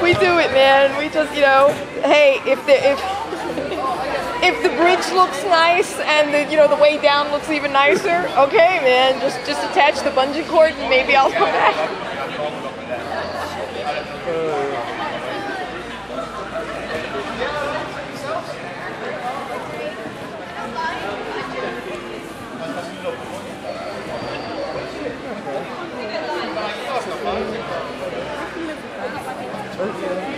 We do it, man. We just, you know, hey, if the bridge looks nice and the way down looks even nicer, okay, man, just attach the bungee cord and maybe I'll come back. Okay.